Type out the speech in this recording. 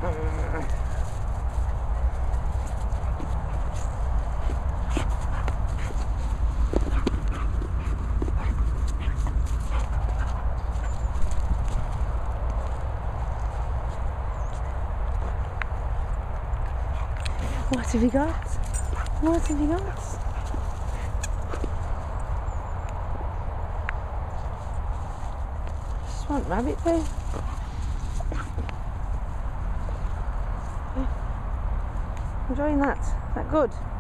What have you got? What have you got? Just want rabbit though. Enjoying that. That good?